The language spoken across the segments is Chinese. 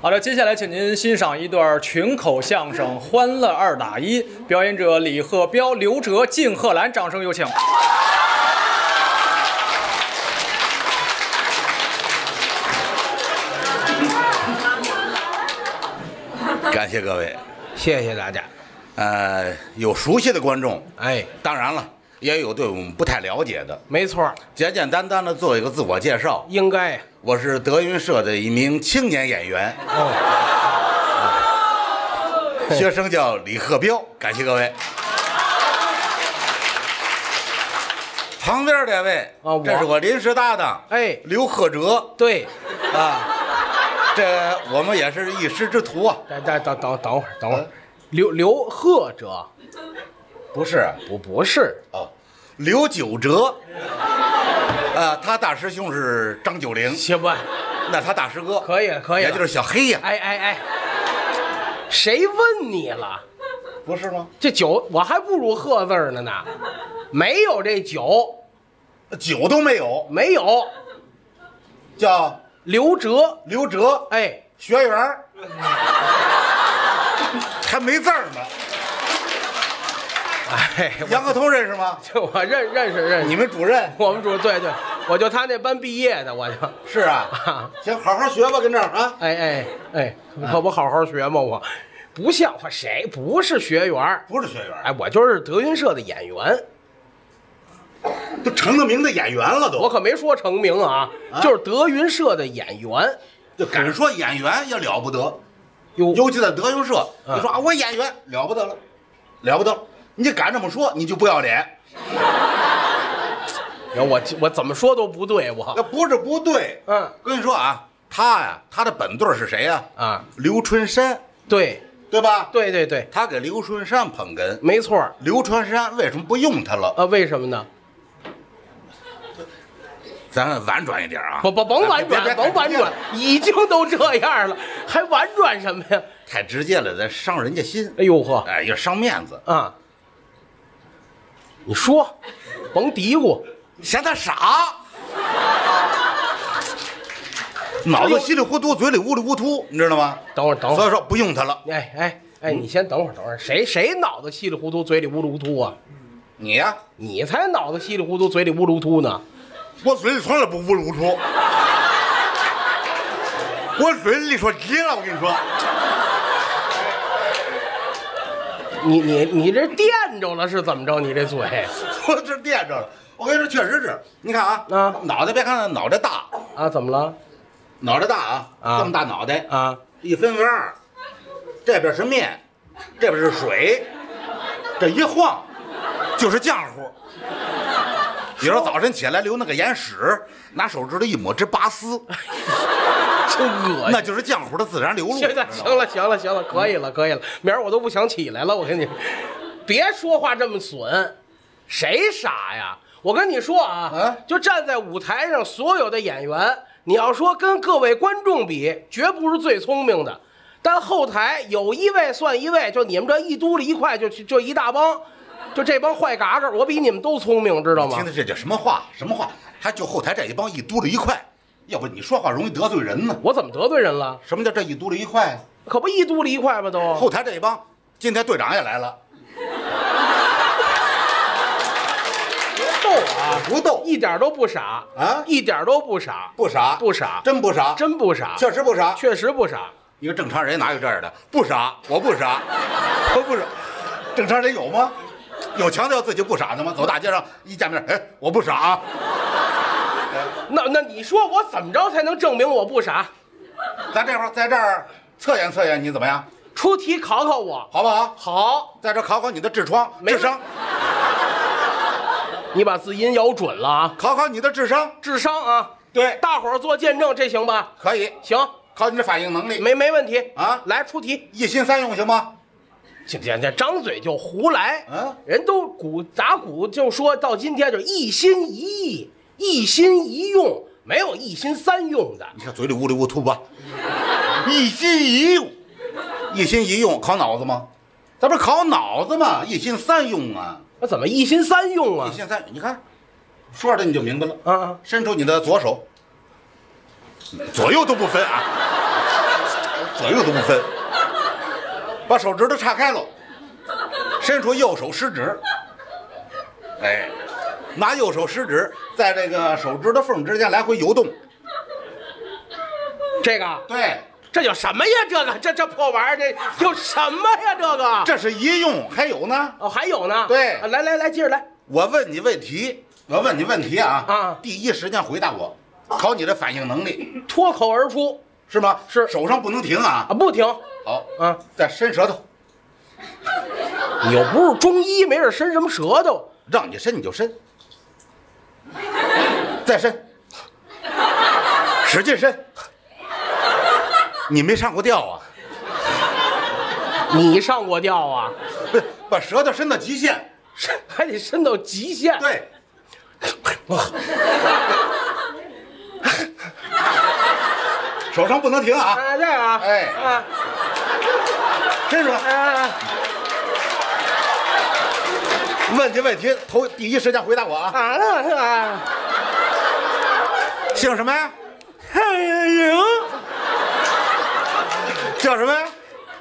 好的，接下来请您欣赏一段群口相声《欢乐2打1》，表演者李鹤彪、刘哲、靳鹤兰，掌声有请。 感谢各位， 谢谢大家。 有熟悉的观众， 哎， 当然了，也有对我们不太了解的。 没错， 简简单单的做一个自我介绍。 应该。 我是德云社的一名青年演员，学生叫李鹤彪。感谢各位。旁边这位这是我临时搭档， 哎， 刘鹤哲。 对， 啊，这我们也是一师之徒啊。 等会儿，刘鹤哲， 不是， 不是哦，刘九哲。他大师兄是张九龄， 行吧？ 那他大师哥可以， 也就是小黑呀。 哎，谁问你了？ 不是吗？ 这九我还不如鹤字呢，没有这九都没有， 没有， 叫刘哲，哎， 学员还没字儿呢。 哎， 杨鹤同认识吗？ 我认识。 你们主任？ 我们主任，对，我就他那班毕业的，我就。 是啊。行，好好学吧，跟这儿啊。 哎，可不好好学吗？我不像话，谁不是学员？ 不是学员。 哎，我就是德云社的演员， 都成了名的演员了都。 我可没说成名啊，就是德云社的演员。 就敢说演员也了不得， 尤其在德云社，你说啊，我演员了不得了，了不得了。你敢这么说，你就不要脸。 我怎么说都不对， 那不是不对。跟你说啊，他的本队是谁呀？刘春山。对吧？ 对， 他给刘春山捧哏。 没错。 刘春山为什么不用他了？ 为什么呢？ 咱婉转一点啊！ 甭婉转，已经都这样了，还婉转什么呀？ 太直接了，咱伤人家心。 哎呦呵， 哎，也伤面子啊！你说，甭嘀咕， 嫌他傻，脑子稀里糊涂，嘴里乌里乌涂，你知道吗？ 等会儿， 所以说不用他了。 哎，你先等会儿，谁脑子稀里糊涂，嘴里乌里乌涂啊？ 你呀， 你才脑子稀里糊涂，嘴里乌里乌涂呢。 我嘴里从来不乌里乌涂，我嘴里说急了，我跟你说。 你这垫着了是怎么着？你这嘴， 我这垫着了。我跟你说，确实是。你看啊，脑袋别看脑袋大啊，怎么了？ 脑袋大啊，这么大脑袋啊 ，1分为2，这边是面，这边是水，这一晃就是浆糊。比如说早晨起来流那个眼屎，拿手指头一抹，直拔丝， 真恶心， 那就是浆糊的自然流露。 行了，可以了，明儿我都不想起来了。我跟你，别说话这么损，谁傻呀？我跟你说啊，就站在舞台上，所有的演员，你要说跟各位观众比，绝不是最聪明的，但后台有一位算一位，就你们这一嘟噜一块，就一大帮。就这帮坏嘎嘎，我比你们都聪明，知道吗？ 听的这叫什么话？还就后台这一帮一嘟噜一块，要不你说话容易得罪人呢。 我怎么得罪人了？ 什么叫这一嘟噜一块？ 可不一嘟噜一块吗？都后台这一帮，今天队长也来了。 别逗啊！ 不逗， 一点都不傻啊！一点都不傻， 不傻，真不傻，确实不傻。一个正常人哪有这样的？不傻，我不傻，我不傻。正常人有吗？有强调自己不傻的吗？走大街上一见面，哎，我不傻啊。 那你说我怎么着才能证明我不傻？ 咱这会儿在这儿测验你怎么样？ 出题考考我， 好不好？ 好， 在这考你的智商。 你把字音咬准了啊！ 考你的智商啊！ 对， 大伙儿做见证，这行吧？ 可以， 行。 考你的反应能力， 没问题啊！ 来出题， 一心三用行吗？ 这张嘴就胡来，人都打鼓就说到今天就一心一意、一心一用，没有一心三用的。 你看嘴里乌里乌涂吧，一心一用，一心一用考脑子吗？咱不是考脑子吗？一心三用啊！ 那怎么一心三用啊？ 一心三，你看，说着你就明白了啊！ 伸出你的左手，左右都不分啊！ 左右都不分。把手指头岔开了，伸出右手食指，哎，拿右手食指在这个手指头缝之间来回游动。 这个对， 这叫什么呀？这破玩意儿，这有什么呀？这个这是一用，还有呢？ 哦，还有呢？ 对， 来，接着来。 我问你问题啊！第一时间回答我，考你的反应能力， 脱口而出是吗？ 是， 手上不能停啊！ 不停。 好，再伸舌头。 你又不是中医，没事伸什么舌头？ 让你伸你就伸，再伸，使劲伸。你没上过吊啊？ 你上过吊啊？ 不是，把舌头伸到极限， 还得伸到极限。 对。手上不能停啊！ 这样啊， 哎，伸出来。问题，第一时间回答我啊！姓什么呀？叫什么呀？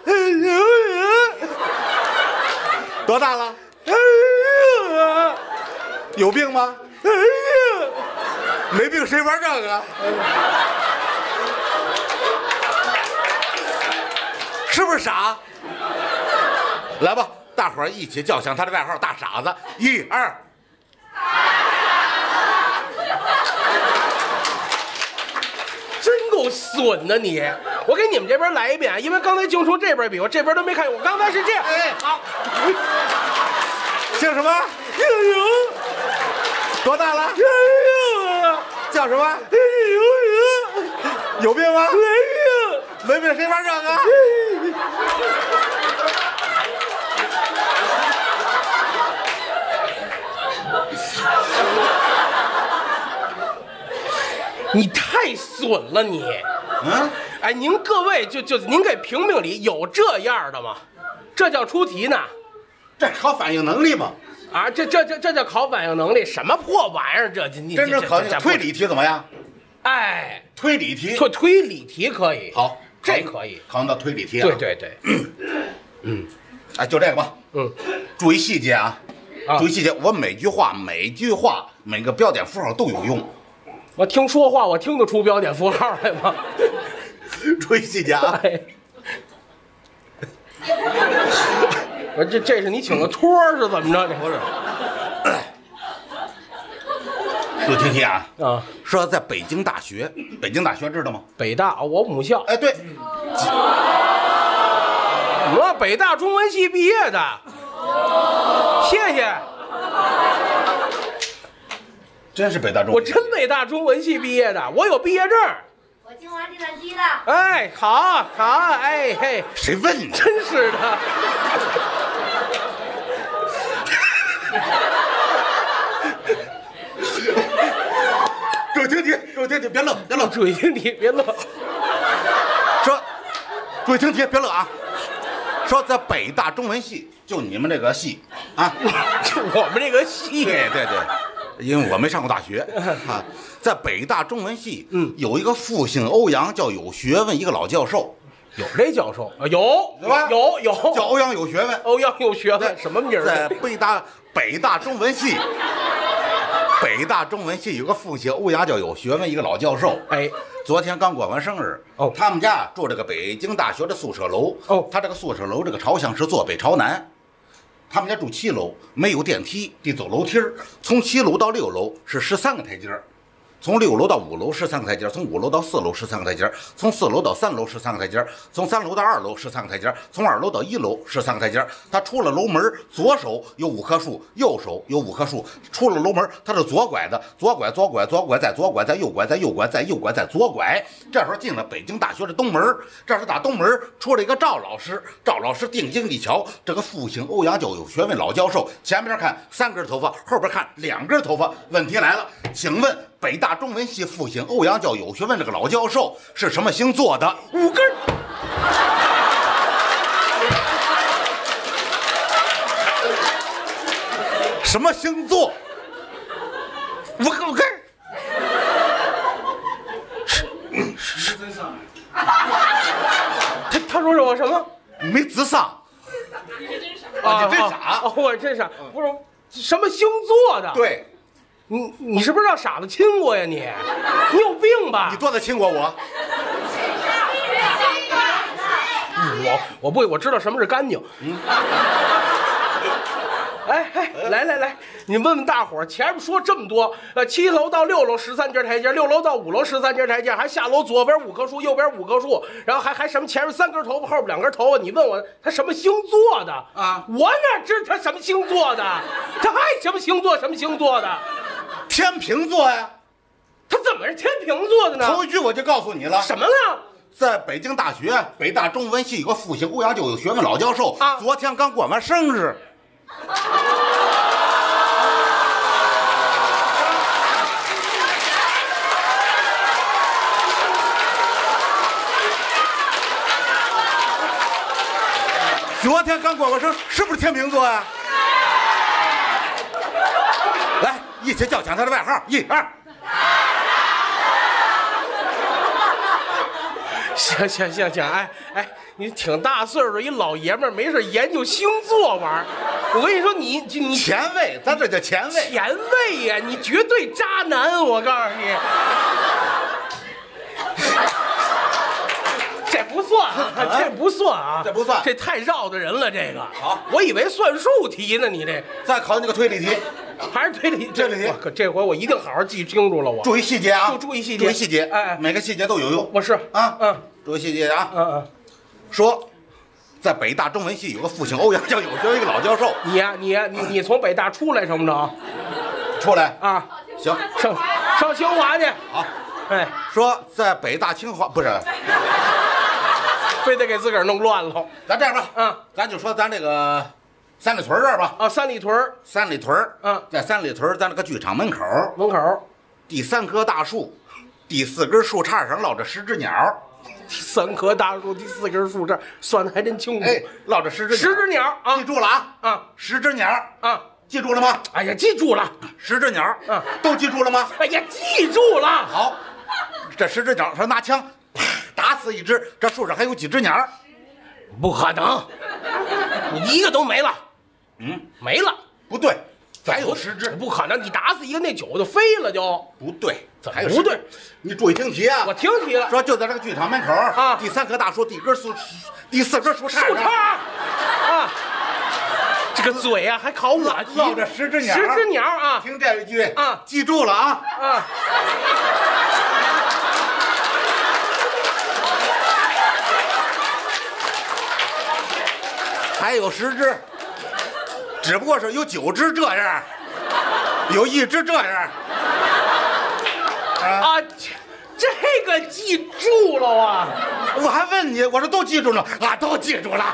多大了？有病吗？没病谁玩这个？是不是傻？来吧，大伙儿一起叫响他的外号大傻子。1、2。 真够损的你！我给你们这边来一遍，因为刚才净说这边比，我这边都没看见。我刚才是这样。 哎， 好。 姓什么？ 姓刘。 多大了？叫什么？有病吗？没病谁玩这个？ 你太损了你！哎，您各位就您给评评理，有这样的吗？这叫出题呢？ 这考反应能力吗？ 啊，这叫考反应能力？什么破玩意儿？你真正考推理题怎么样？ 哎， 推理题， 推理题可以。 好， 这可以考到推理题啊。 对。 哎，就这个吧。注意细节啊！注意细节，我每句话每个标点符号都有用。 我听说话，我听得出标点符号来吗？ 注意细节啊！ 我这是你请的托是怎么着？你不是？ 注意听题啊！说在北京大学知道吗？ 北大，我母校。 哎，对。 我北大中文系毕业的。谢谢。 真是北大中文， 我真北大中文系毕业的，我有毕业证。 我清华计算机的。 哎，好，哎嘿。 谁问你？ 真是的。 注意听题，别乐。 注意听题，别乐。 说，注意听题，别乐啊。说在北大中文系，就你们这个系啊， 就我们这个系。 对。因为我没上过大学啊，在北大中文系，有一个复姓欧阳叫有学问一个老教授， 有这教授啊？有吧？ 有， 叫欧阳有学问。 欧阳有学问，什么名儿？ 在北大中文系，有个复姓欧阳叫有学问一个老教授。 哎， 昨天刚过完生日。他们家住这个北京大学的宿舍楼。他这个宿舍楼这个朝向是坐北朝南。他们家住7楼，没有电梯，得走楼梯儿。从7楼到6楼是13个台阶儿，从6楼到5楼13个台阶儿，从5楼到4楼13个台阶儿，从4楼到3楼13个台阶儿，从3楼到2楼13个台阶儿，从2楼到1楼13个台阶儿。他出了楼门，左手有5棵树，右手有5棵树。出了楼门，他是左拐的，左拐，再左拐，再右拐，再右拐，再右拐，再左拐。这时候进了北京大学的东门，这是打东门出了一个赵老师。赵老师定睛一瞧，这个复姓欧阳叫有学问老教授，前边看3根头发，后边看2根头发。问题来了，请问北大中文系复姓欧阳叫有学问这个老教授是什么星座的 ？5根。 什么星座？5根。 他说是我什么？ 没智商。啊，你真傻！ 我真傻，不是什么星座的？ 对。 你是不是让傻子亲过呀？你有病吧？ 你多大亲过我？ 我不，我知道什么是干净。来，你问问大伙儿，前面说这么多，7楼到6楼13节台阶，6楼到5楼13节台阶，还下楼左边5棵树，右边5棵树，然后还什么前面3根头发，后边2根头发。你问我他什么星座的啊？我哪知他什么星座的？他还什么星座？什么星座的？ 天秤座呀。 他怎么是天秤座的呢？ 头一句我就告诉你了。 什么呢？ 在北京大学北大中文系有个复兴欧阳就有学问老教授啊，昨天刚过完生日。昨天刚过完生，是不是天秤座呀？来，一起叫响他的外号，1、2。 行，哎，你挺大岁数一老爷们儿，没事研究星座玩儿。我跟你说，你前卫，咱这叫前卫。 前卫呀，你绝对渣男，我告诉你。这不算啊，这不算啊， 这不算， 这太绕的人了。这个好， 我以为算术题呢，你这再考那个推理题， 还是推理这里题。 这回我一定好好记清楚了，我注意细节啊， 就注意细节， 哎，每个细节都有用。 我是啊，注意细节啊，说，在北大中文系有个复兴欧阳叫有学一个老教授。 你从北大出来成不成？ 出来啊， 行， 上清华去。 好，哎，说在北大清华不是。 非得给自个儿弄乱了。 咱这样吧，咱就说咱这个三里屯这儿吧。 啊，三里屯， 在三里屯咱那个剧场门口，第3棵大树，第4根树杈上落着10只鸟。 第3棵大树，第4根树杈，算的还真清楚。 哎，落着10只鸟啊！ 记住了啊！10只鸟啊！记住了吗？ 哎呀，记住了。 10只鸟啊，都记住了吗？ 哎呀，记住了。 好，这10只鸟说拿枪。打死1只，这树上还有几只鸟？ 不可能，你一个都没了。没了。 不对，还有10只。 不可能，你打死一个，那9就飞了就。 不对， 怎么不对？ 你注意听题啊！ 我听题了。 说就在这个剧场门口啊，第3棵大树，第4根树杈上啊。这个嘴啊，还考我题。 落着10只鸟。 10只鸟啊！ 听这一句啊，记住了啊。还有10只，只不过是有9只这样，有1只这样。 啊，这个记住了啊！ 我还问你，我说都记住了啊，都记住了。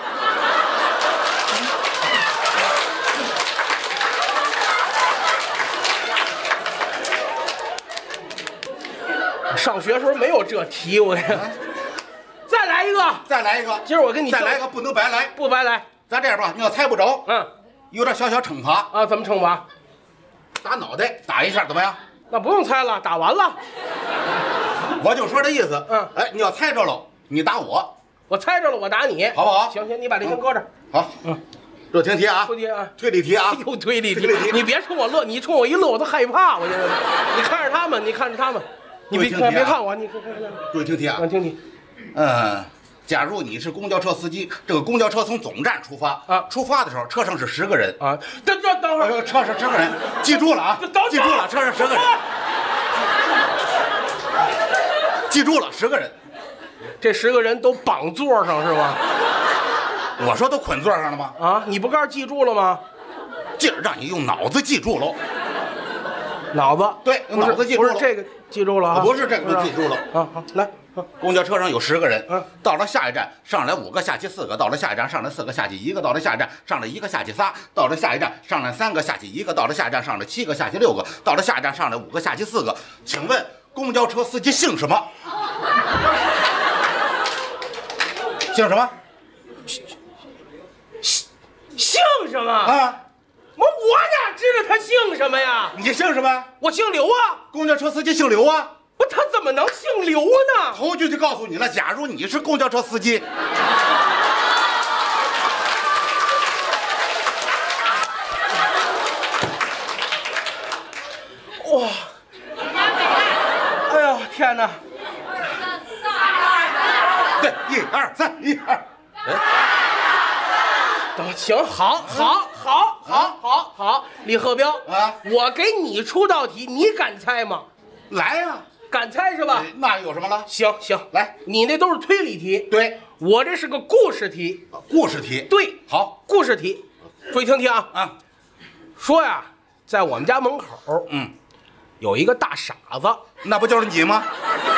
上学时候没有这题，我再来一个。今儿我跟你再来一个，不能白来， 不白来。 咱这样吧，你要猜不着，有点小惩罚啊。怎么惩罚？ 打脑袋打一下，怎么样？ 那不用猜了，打完了。 我就说这意思。哎，你要猜着了，你打我； 我猜着了，我打你， 好不好？ 行，你把这先搁这儿。 好，这听题啊，推理题啊， 又推理题。你别冲我乐，你冲我一乐，我都害怕。我现在，你看着他们，你别看我，你注意听题啊， 我听题。 假如你是公交车司机，这个公交车从总站出发啊，出发的时候车上是10个人啊。等会儿， 车上10个人，记住了啊，记住了，车上10个人，记住了10个人。 这10个人都绑座上是吧？ 我说都捆座上了吗？ 啊，你不告诉记住了吗？ 今儿让你用脑子记住了。 脑子对，用脑子记住了。 不是这个记住了啊？ 不是这个记住了。 好，来。 公交车上有10个人，到了下一站上来5个，下去4个，到了下一站上来4个，下去1个，到了下一站上来1个，下去3，到了下一站上来3个，下去1个，到了下一站上来7个，下去6个，到了下一站上来5个，下去4个。请问公交车司机姓什么？姓什么？ 姓什么啊？ 我哪知道他姓什么呀？ 你姓什么？ 我姓刘啊。 公交车司机姓刘啊。 不，他怎么能姓刘呢？ 头句就告诉你了，假如你是公交车司机。 哇！哎呦天哪！ 对，1、2、3，1、2。 行，好，李鹤彪啊，我给你出道题，你敢猜吗？ 来呀， 敢猜是吧？ 那有什么了？ 行，来，你那都是推理题， 对， 我这是个故事题， 故事题， 对， 好， 故事题，注意听听啊，说呀，在我们家门口，有一个大傻子， 那不就是你吗？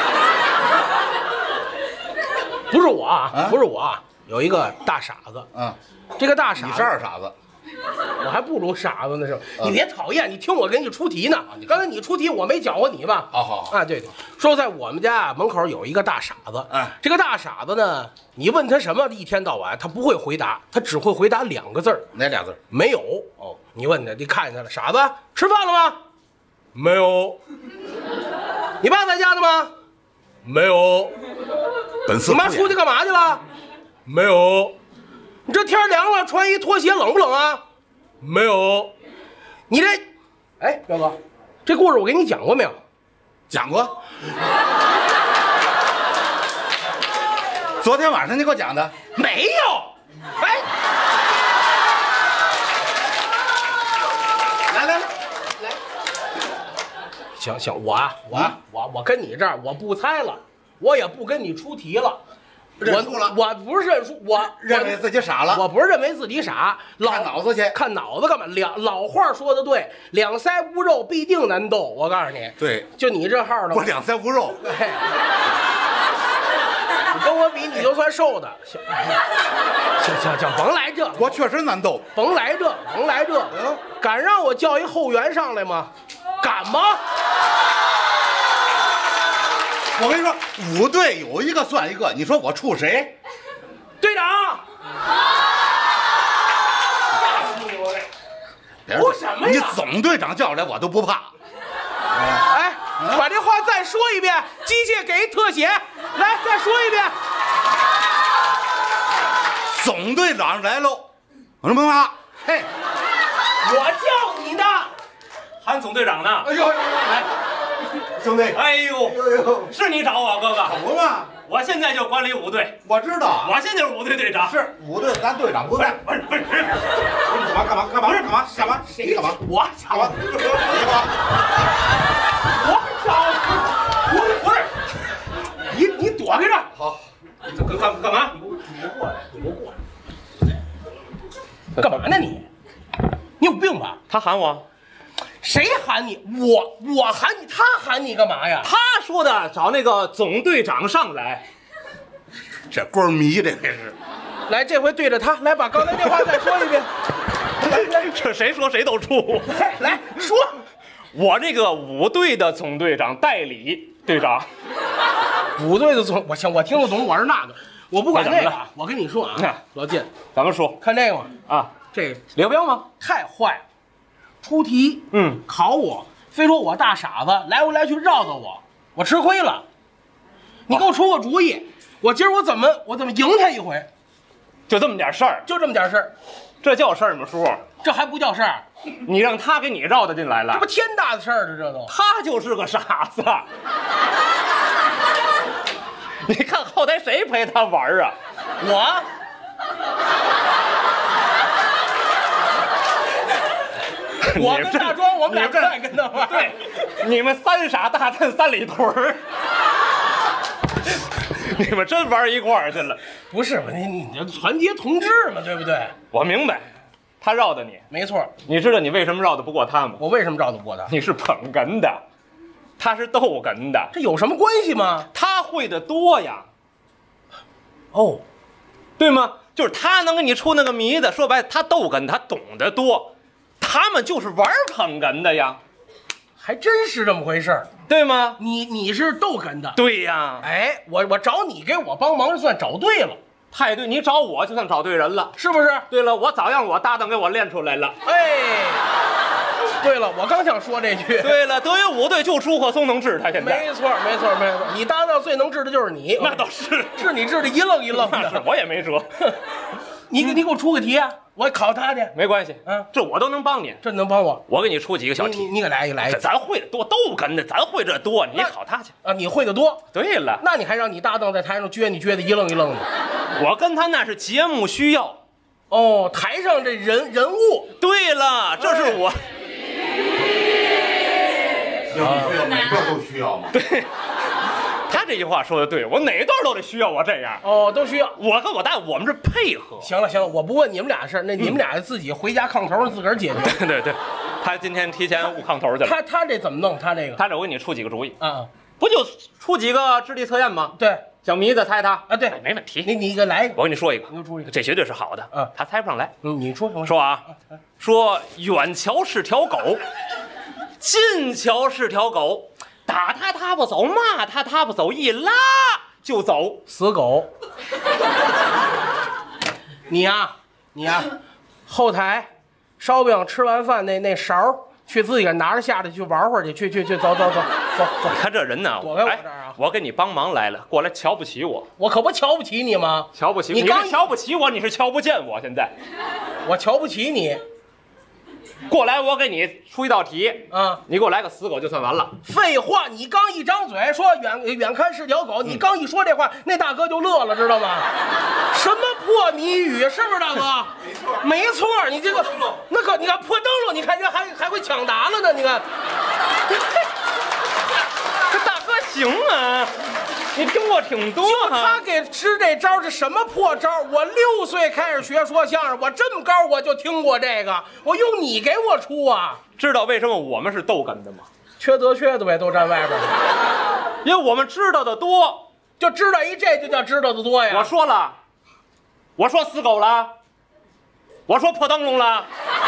不是我啊，不是我啊，有一个大傻子，这个大傻子， 你是二傻子， 我还不如傻子呢，是吧？你别讨厌，你听我给你出题呢。刚才你出题，我没搅和你吧？ 好啊，对，说在我们家门口有一个大傻子，这个大傻子呢，你问他什么，一天到晚他不会回答，他只会回答2个字儿， 哪俩字？ 没有。哦，你问他，你看见他了，傻子，吃饭了吗？没有。你爸在家呢吗？没有。你妈出去干嘛去了？没有。你这天凉了，穿一拖鞋冷不冷啊？没有。你这，哎，彪哥，这故事我给你讲过没有？ 讲过。昨天晚上你给我讲的。 没有。哎，来，行，我跟你这儿，我不猜了，我也不跟你出题了。 认输了， 我不是认输，我认为自己傻了。 我不是认为自己傻， 看脑子去， 看脑子干嘛？老话说的对，两腮无肉必定难斗。我告诉你， 对， 就你这号的， 我两腮无肉。 你跟我比，你就算瘦的。行，甭来这， 我确实难斗。 甭来这，敢让我叫一后援上来吗？敢吗？ 我跟你说，5队有一个算一个，你说我处谁？ 队长。 我什么呀？你总队长叫来我都不怕。 哎，把这话再说一遍，机械给特写，来再说一遍。 总队长来喽，我说妈，嘿， 我叫你的， 喊总队长呢。 哎呦，来。兄弟， 哎呦，是你找我哥哥？ 怎么了？ 我现在就管理5队。 我知道， 我现在就是5队队长。 是5队，咱队长不在。不是，干嘛？谁干嘛？ 我干嘛？ 不是，你躲开这。 好，干嘛？ 你给我过来！干嘛呢你？你有病吧？ 他喊我。 谁喊你？我喊你，他喊你干嘛呀？ 他说的找那个总队长上来。 这官迷这是。 来，这回对着他，来把刚才那话再说一遍。 来，这谁说谁都出。 来说， 我这个5队的总队长代理队长。 5队的总，我听得懂，我是那个，我不管那个。我跟你说啊，老金， 咱们说看这个啊， 这李彪吗？ 太坏了。出题，考我，非说我大傻子，来回来去绕着我吃亏了。你给我出个主意，我今儿我怎么赢他一回？ 就这么点事儿，这叫事儿吗，叔？ 这还不叫事儿？ 你让他给你绕得进来了， 这不天大的事儿这都。 他就是个傻子。你看后台谁陪他玩啊？ 我。我跟大庄，我们俩正爱跟他玩。 对，你们3傻大战3里屯你们真玩一块儿去了。 不是吧？你这团结同志嘛，对不对？ 我明白，他绕的你， 没错。 你知道你为什么绕得不过他吗？ 我为什么绕得不过他？ 你是捧哏的，他是逗哏的， 这有什么关系吗？ 他会的多呀。 哦， 对吗？就是他能给你出那个谜的，说白了，他逗哏，他懂得多。他们就是玩捧哏的呀， 还真是这么回事儿， 对吗？ 你是逗哏的， 对呀。 哎，我找你给我帮忙，就算找对了。 太对，你找我就算找对人了， 是不是？ 对了，我早让我搭档给我练出来了。 哎，对了，我刚想说这句。 对了，德云5队就朱鹤松能治他，现在。 没错。你搭档最能治的就是你， 那倒是， 治你治的一愣一愣的。 那是我也没辙。 你给我出个题啊，我考他去。 没关系，这我都能帮你， 这能帮我。 我给你出几个小题， 你给来一个。 咱会的多，都跟着，咱会这多，你考他去啊。你会的多。 对了， 那你还让你搭档在台上撅你撅的一愣一愣的。 我跟他那是节目需要。 哦，台上这人物。 对了，这是我。 每段都需要吗？ 对。他这句话说的对，我哪段都得需要我这样。 哦，都需要。 我跟我大我们是配合。 行了，我不问你们俩事儿，那你们俩自己回家炕头自个儿解决。 对，他今天提前捂炕头去了。 他这怎么弄？他这我给你出几个主意啊， 不就出几个智力测验吗？ 对， 小迷子猜他啊，对， 没问题。 你给来一个， 我给你说一个， 你给我出一个， 这绝对是好的。他猜不上来。 你说什么？ 说啊，说远瞧是条狗，近瞧是条狗。打他不走，骂他不走，一拉就走， 死狗。你呀，后台烧饼吃完饭那勺去自己拿着下来去玩会儿去，走。 你看这人呢， 躲开我这儿啊！ 我给你帮忙来了，过来瞧不起我？ 我可不瞧不起你吗？ 瞧不起你是瞧不起我，你是瞧不见我。现在我瞧不起你。 过来，我给你出一道题啊！ 你给我来个死狗就算完了。 废话，你刚一张嘴说远看是条狗，你刚一说这话，那大哥就乐了，知道吗？什么破谜语，是不是大哥？没错，你这个那可你看破灯笼，你看人还会抢答了呢，你看。 这大哥行啊！你听过挺多哈。他给支这招是什么破招？我6岁开始学说相声，我这么高我就听过这个，我用你给我出啊？ 知道为什么我们是逗哏的吗？ 缺德缺的呗，都站外边。 因为我们知道的多， 就知道这就叫知道的多呀。 我说了，我说死狗了，我说破灯笼了。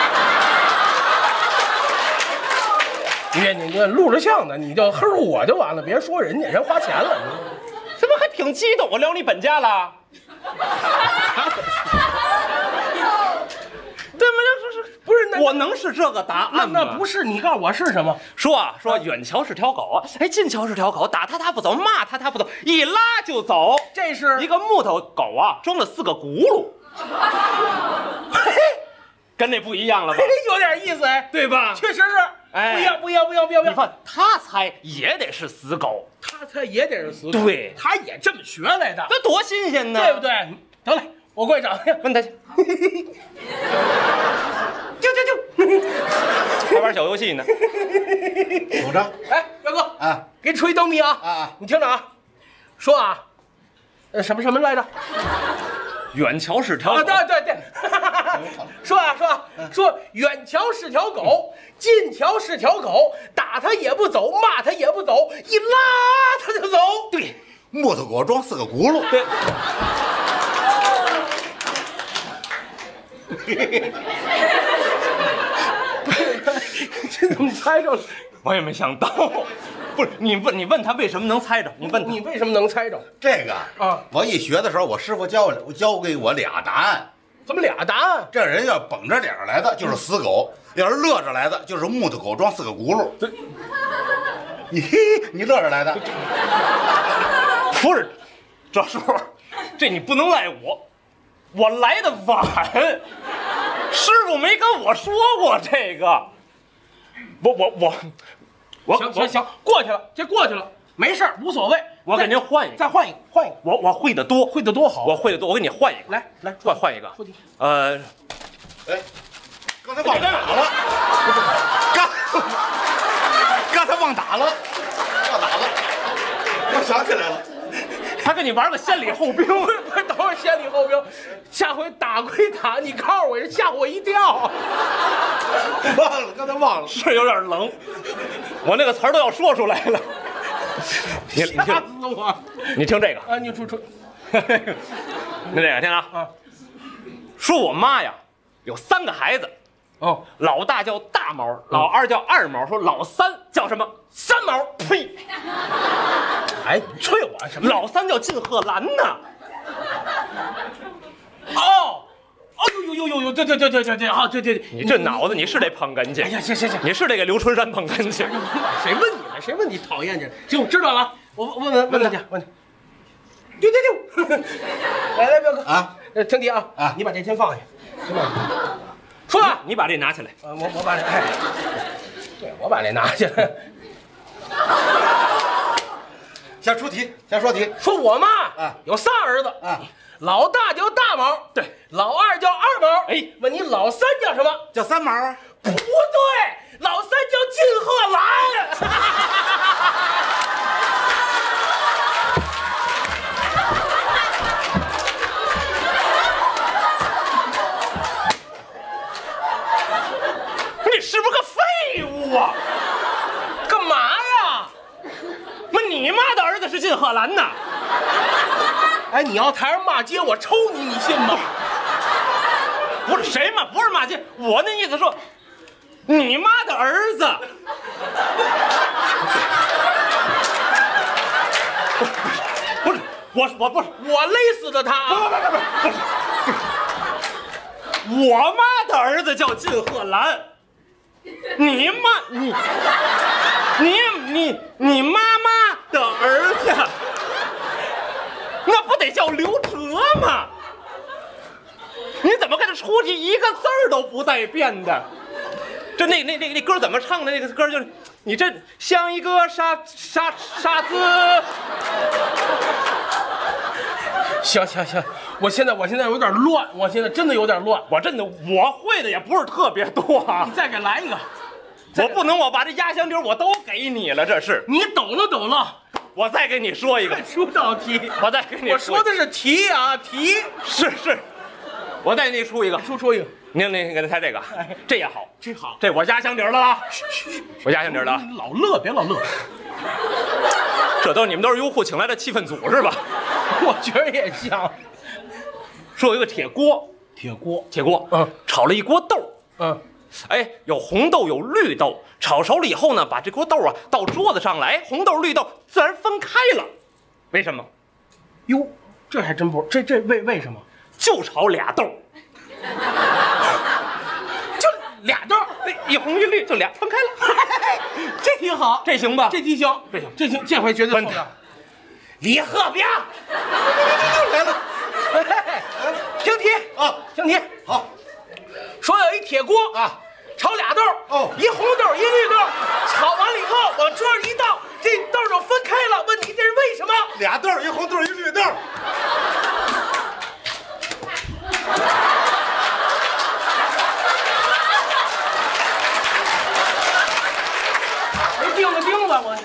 你录着像呢，你就哼我就完了，别说人家，人花钱了。 怎么还挺激动？我聊你本家了。对吗？不是我能是这个答案吗？ 那不是，你告诉我是什么？ 说远瞧是条狗，近瞧是条狗，打他不走，骂他不走，一拉就走。 这是一个木头狗啊，装了4个轱辘。跟那不一样了吧？ 有点意思哎， 对吧？ 确实是。不一样！ 你看他猜也得是死狗， 他猜也得是死狗， 对， 他也这么学来的， 这多新鲜呢， 对不对？得嘞，我过去找去， 问他去。就，还玩小游戏呢。 有着。 哎，彪哥啊， 给你出一灯谜啊！你听着啊，说啊，什么来着？ 远瞧是条狗， 对，说远瞧是条狗，近瞧是条狗，打它也不走，骂它也不走，一拉它就走。 对， 木头狗装4个轱辘。 对。 这怎么猜着了？ 我也没想到。不是你问他为什么能猜着？你为什么能猜着？ 这个啊，我一学的时候，我师傅教给我俩答案。 怎么俩答案？ 这人要绷着脸来的就是死狗，要是乐着来的就是木头狗装4个轱辘。对，你乐着来的？ 不是，这时候这你不能赖我来的晚，师傅没跟我说过这个。 行，过去了，这过去了，没事无所谓。 我给您换一个， 再换一个。 我会的多好，我会的多，我给你换一个， 来换一个。 刚才忘打了，刚才忘打了，我想起来了。 他跟你玩个先礼后兵， 等会儿先礼后兵，下回打归打，你告诉我，吓我一跳。 刚才忘了， 是有点冷，我那个词儿都要说出来了。 吓死我！ 你听这个啊，你出。 你这个听啊，说我妈呀有3个孩子，老大叫大毛，老2叫二毛，说老3叫什么？3毛。呸！ 哎，催我什么？ 老3叫靳贺兰呢。 呦，对，好，对， 你这脑子你是得捧哏去。 哎呀，行， 你是得给刘春山捧哏去。 谁问你了？谁问你讨厌去？行，知道了。我问他去，问他。丢。来，彪哥啊， 听题啊啊！你把这先放下，说吧， 你把这拿起来。 我把这，哎，对，我把这拿起来。 先出题，先说题。 说我妈啊有仨儿子啊，老大叫大毛， 对， 老二叫二毛。哎，问你老三叫什么？ 叫三毛啊？ 不对，老三叫金鹤兰。 你是不是个废物啊？ 干嘛呀？ 那你妈的儿子是金鹤兰呐？ 哎，你要台上骂街，我抽你，你信吗？ 不是谁骂，不是骂街，我那意思说，你妈的儿子。不是，我不是， 我勒死的他啊！ 不是，我妈的儿子叫金鹤兰，你妈妈的儿子，那不得叫刘哲吗？你怎么跟他出题一个字儿都不带变的？这那歌怎么唱的？那个歌就是你这像一个傻子。 行，我现在有点乱，我现在真的有点乱。 我会的也不是特别多啊。 你再给来一个。 我不能，我把这压箱底我都给你了，这是你懂了。 我再给你说一个， 出道题。 我再给你， 我说的是题啊，题是，我再给你出一个， 出一个。 您给他猜这个，这也好， 这好， 这我压箱底了啊，我压箱底了。 你老乐，别老乐。 这你们都是优酷请来的气氛组是吧？ 我觉得也像。 说有一个铁锅，炒了一锅豆，哎，有红豆有绿豆，炒熟了以后呢，把这锅豆啊到桌子上来，红豆绿豆自然分开了，为什么？ 哟，这还真不，这为什么？ 就炒俩豆， 就俩豆， 一红一绿，就俩分开了。 这题好， 这行吧？ 这题行，这行，这回绝对错的。李鹤彪来了， 听题啊，听题。 好， 说有一铁锅啊，炒俩豆，一红豆一绿豆，炒完了以后往桌上一倒，这豆就分开了。问题这是为什么？ 俩豆，一红豆一绿豆。 钉子，我。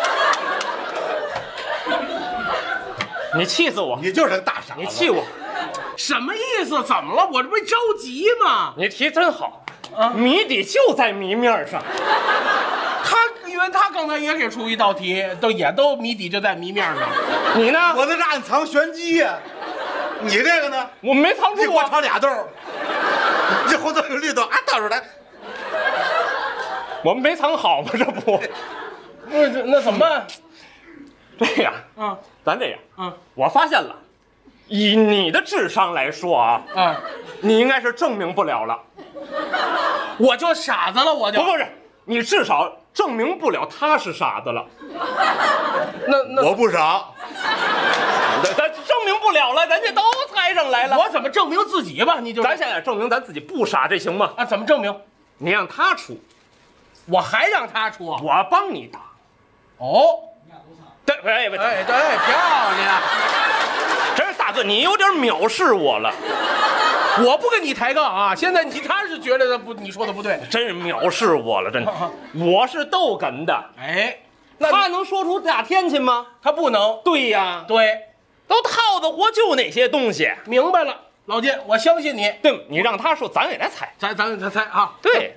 你气死我！ 你就是个大傻子， 你气我！ 什么意思？怎么了？我这不着急吗？ 你题真好啊！谜底就在谜面上。 因为他刚才也给出一道题，都谜底就在谜面上。 你呢？ 我那是暗藏玄机呀。你这个呢？ 我没藏住啊！ 我炒俩豆，一红豆一绿豆啊，倒出来。 我们没藏好吗？这不， 那怎么办？ 这样，咱这样，我发现了，以你的智商来说啊，你应该是证明不了了。 我就傻子了，我就不是，你至少证明不了他是傻子了。 那我不傻， 咱证明不了了，人家都猜上来了。 我怎么证明自己吧？你就咱现在证明咱自己不傻，这行吗？ 啊，怎么证明？ 你让他出， 我还让他出， 我帮你答。 哦， 对，哎， 对，漂亮。 真是大哥，你有点藐视我了。 我不跟你抬杠啊！现在他是觉得你说的不对， 真是藐视我了，真的。我是逗哏的， 哎， 他能说出大天去吗？ 他不能。 对呀， 对， 都套子活就那些东西。 明白了，老金，我相信你。 对，你让他说，咱给他猜， 咱猜啊。 对，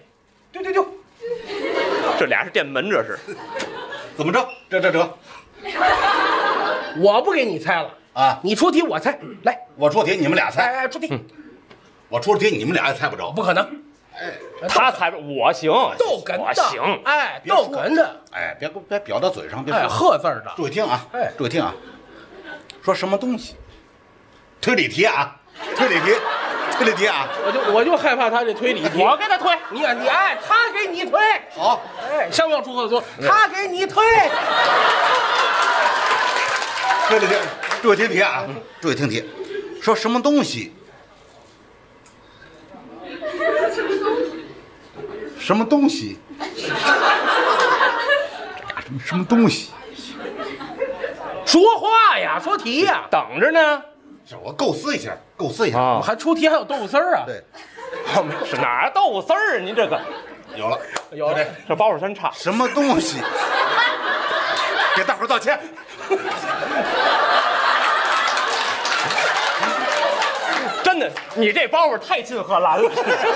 这俩是电门，这是怎么着？这， 我不给你猜了啊！你出题我猜，来， 我出题你们俩猜。 哎，出题。 我出题你们俩也猜不着， 不可能。 哎， 他猜不，我行， 逗哏的， 我行。 哎，逗哏的， 哎，别表到嘴上，别说鹤字的。 注意听啊，注意听啊，说什么东西？推理题啊，推理题啊！ 我就害怕他这推理题。 我给他推， 你哎，他给你推。 好， 哎，商标出合作，他给你推。 推理题，注意听题啊，注意听题。 说什么东西？什么东西？什么东西？ 说话呀，说题呀， 等着呢。 是我构思一下，构思一下。 我还出题还有豆腐丝儿啊？ 对， 是哪儿豆腐丝儿啊？您这个有了， 有了， 这包袱真差。 什么东西？给大伙儿道歉。 真的，你这包袱太金荷兰了。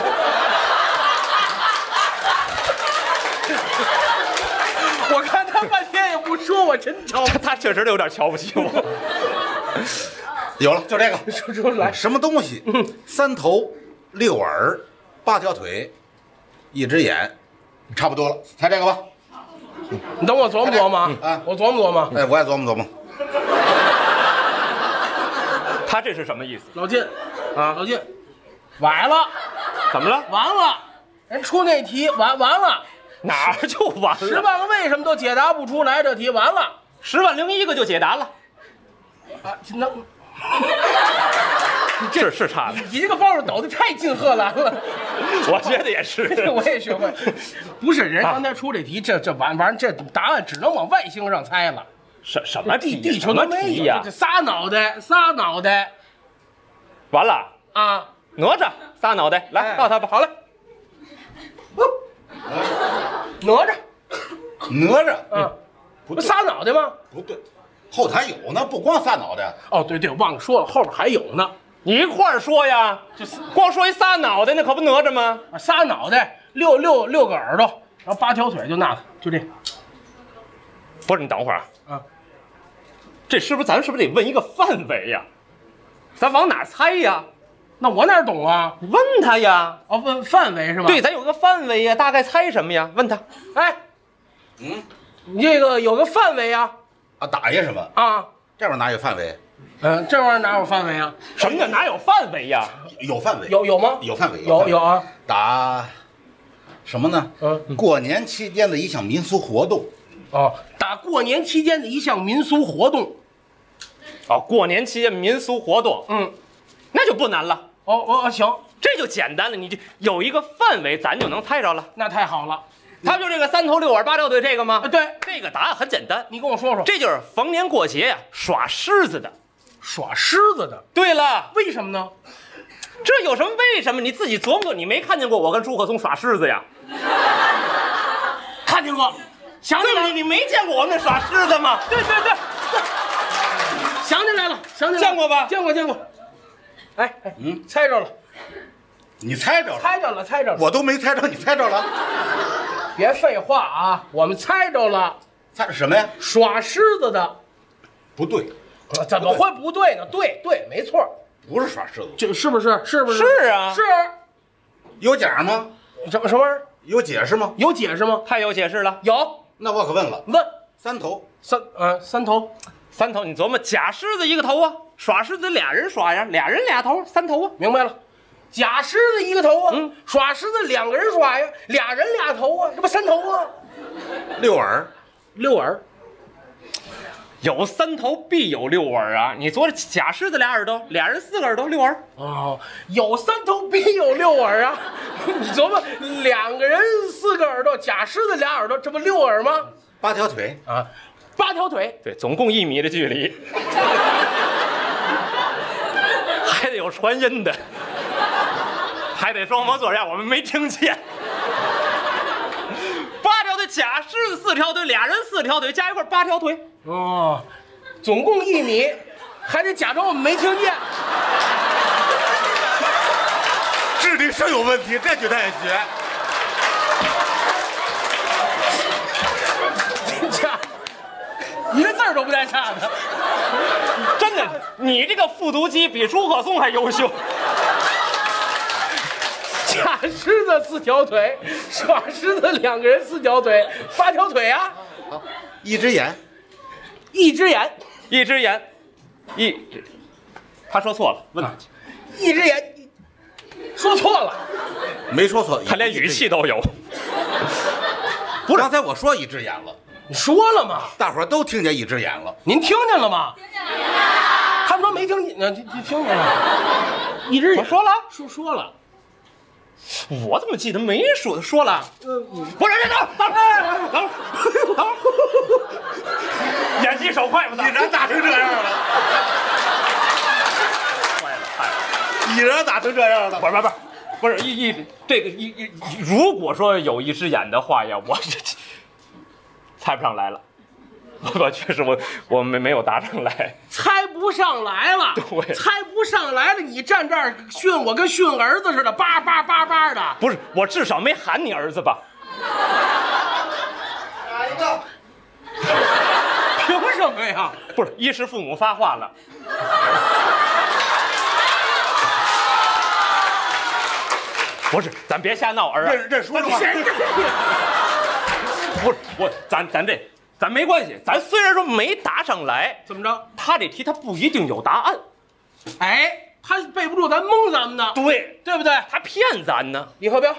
我看他半天也不说，我真瞧不起他确实有点瞧不起我。 有了，就这个。 说出来， 什么东西？3头6耳8条腿1只眼，差不多了，猜这个吧。 你等我琢磨琢磨啊， 我琢磨琢磨。 哎，我也琢磨琢磨。 他这是什么意思？ 老金，啊，老金，崴了， 怎么了？ 完了，人出那题完了， 哪儿就完了 ？10万个为什么都解答不出来，这题完了 ，10万零一个就解答了。 啊，那是差的， 你这个包抖得太金荷兰了。 我觉得也是， 我也学会。不是人刚才出这题，这完，这答案只能往外星上猜了。 什么题？ 地球都没有呀！这仨脑袋， 完了啊！ 哪吒仨脑袋，来告他吧。 好嘞，哪吒，不仨脑袋吗？ 不对，后台有呢，不光仨脑袋。 哦，对，忘了说了，后边还有呢。 你一块儿说呀，就是光说一仨脑袋，那可不哪吒吗？ 仨脑袋，六个耳朵，然后8条腿，就那个，就这。 不是，你等会儿啊， 咱是不是得问一个范围呀？咱往哪猜呀？ 那我哪懂啊？ 问他呀。 哦，问范围是吧？ 对，咱有个范围呀，大概猜什么呀？问他。 哎，你这个有个范围啊？ 啊，打下什么？ 啊， 这玩意儿哪有范围？ 这玩意儿哪有范围啊？ 什么叫哪有范围呀？ 有范围。 有吗？ 有范围。 有啊。 打什么呢？过年期间的一项民俗活动。 哦，打过年期间的一项民俗活动。 哦，过年期间民俗活动。那就不难了。 哦，行， 这就简单了，你就有一个范围，咱就能猜着了。 那太好了。 他不就这个3头6耳8条腿这个吗？ 对， 这个答案很简单， 你跟我说说。 这就是逢年过节呀耍狮子的。 耍狮子的。 对了， 为什么呢？ 这有什么为什么？你自己琢磨，你没看见过我跟朱可松耍狮子呀？ 看见过，想起来了。 你没见过我们耍狮子吗？ 对，想起来了， 见过吧？ 见过。哎，猜着了。 你猜着了？ 猜着了。 我都没猜着，你猜着了？ 别废话啊！我们猜着了。 猜着什么呀？ 耍狮子的。 不对。 怎么会不对呢？对，没错。 不是耍狮子， 这是不是？是啊。是。 有奖吗？ 什么玩意儿？ 有解释吗？ 有解释吗？ 太有解释了。 有。 那我可问了。 问。 3头。 三头。 你琢磨，假狮子一个头啊，耍狮子俩人耍呀，2人2头，3头啊。 明白了。假狮子一个头啊，耍狮子2个人耍呀，2人2头啊，这不3头啊 ？6耳。 有3头必有6耳啊！你说假狮子俩耳朵，2人4个耳朵，6耳。 哦，有3头必有6耳啊！你琢磨，2个人4个耳朵，假狮子俩耳朵，这不6耳吗 ？8条腿啊，8条腿。 对，总共1米的距离，还得有传音的，还得装模作样，我们没听见。8条腿，假狮子4条腿，2人4条腿，加一块8条腿。 哦，总共1米，还得假装我们没听见。 智力是有问题，这就得学。 一个字儿都不带差的， 真的，你这个复读机比朱可松还优秀。 假狮子4条腿，耍狮子2个人4条腿，8条腿啊！ 好，1只眼， 他说错了，问他 ，1只眼，说错了， 没说错， 他连语气都有。 不是，刚才我说1只眼了， 你说了吗？ 大伙儿都听见1只眼了， 您听见了吗？听见了。他们说没听见， 听着了，一只眼。 我说了， 说了。 我怎么记得没说了？不是，等，演技手快不？ 你人咋成这样了？ 坏了！ 你人咋成这样了？ 不是这个如果说有一只眼的话呀，我猜不上来了。我确实我没有答上来， 猜不上来了， 对， 猜不上来了，你站这儿训我跟训儿子似的，叭叭叭叭的。 不是，我至少没喊你儿子吧？ 哪一个？ 凭什么呀？ 不是，衣食父母发话了。不是，咱别瞎闹，儿啊！ 认输了吗？ 不是咱没关系，咱虽然说没答上来， 怎么着？ 他这题他不一定有答案。 哎，他背不住咱蒙咱们呢，对不对？ 他骗咱呢。 李鹤彪，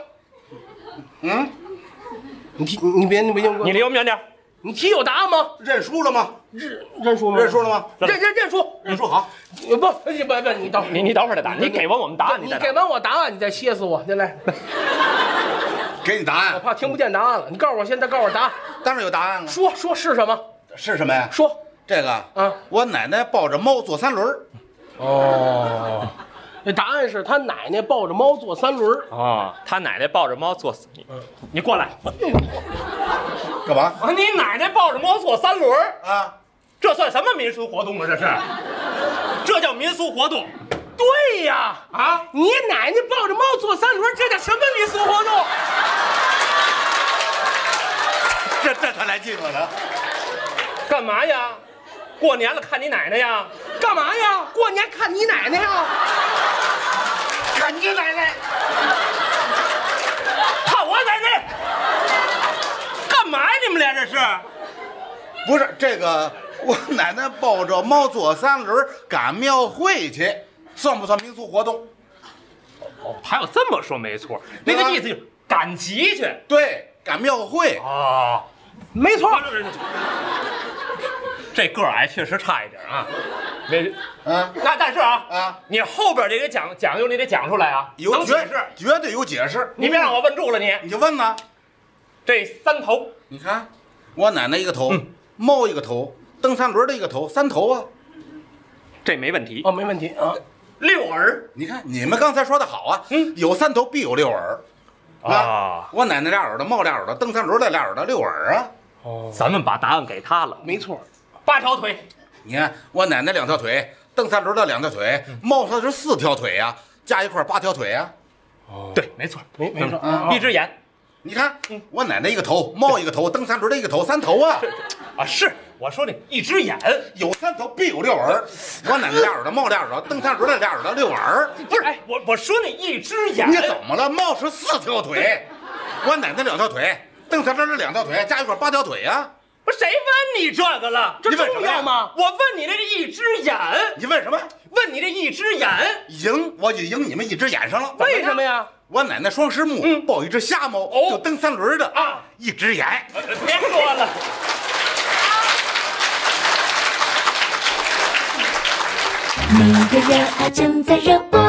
你别你离我们远点。 你题有答案吗？ 认输了吗？ 认输吗？ 认输了吗？ 认输好。不，你等你等会儿再答，你给完我们答案， 你给完我答案，你再歇死我，来。 给你答案， 我怕听不见答案了。你告诉我，现在告诉我答案。 当然有答案了。 说是什么？ 是什么呀？ 说这个啊，我奶奶抱着猫坐3轮。 哦，那答案是他奶奶抱着猫坐3轮。 哦，他奶奶抱着猫坐你过来。 干嘛？ 你奶奶抱着猫坐3轮啊？ 这算什么民俗活动啊？这叫民俗活动。 对呀，啊，你奶奶抱着猫坐3轮，这叫什么民俗活动？ 这才来劲了。 干嘛呀？过年了看你奶奶呀？ 干嘛呀？过年看你奶奶呀？ 看你奶奶？ 看我奶奶？干嘛呀？你们俩这是？ 不是这个，我奶奶抱着猫坐3轮赶庙会去。算不算民俗活动？ 还有这么说没错，那个意思就是赶集去， 对，赶庙会啊， 没错。 这个矮确实差一点啊， 那但是你后边这个讲究你得讲出来啊， 有解释，绝对有解释。 你别让我问住了你就问呢。 这3头， 你看，我奶奶一个头，猫一个头，蹬3轮的一个头，3头啊， 这没问题。 没问题啊。 6耳， 你看你们刚才说的好啊，有3头必有6耳啊。我奶奶俩耳朵，猫俩耳朵，蹬3轮的俩耳朵，6耳啊。 咱们把答案给他了， 没错 ，8条腿。 你看我奶奶2条腿，蹬3轮的2条腿，猫它是4条腿呀，加一块8条腿呀。 对，没错， 没错， 一只眼。 你看，我奶奶一个头，猫一个头，蹬3轮的一个头，3头啊。 是我说你一只眼， 有3头必有6耳。我奶奶俩耳朵，猫俩耳朵，蹬3轮的俩耳朵，6耳。 不是，我说你一只眼， 你怎么了？猫是4条腿，我奶奶2条腿，蹬3轮的2条腿，加一块8条腿呀。 不是谁问你这个了？ 这重要吗？ 我问你这一只眼， 你问什么？ 问你这一只眼， 我就赢你们一只眼上了。 为什么呀？ 我奶奶双狮目，抱一只瞎猫，就蹬3轮的啊，一只眼。 别说了。 每个人正在热播。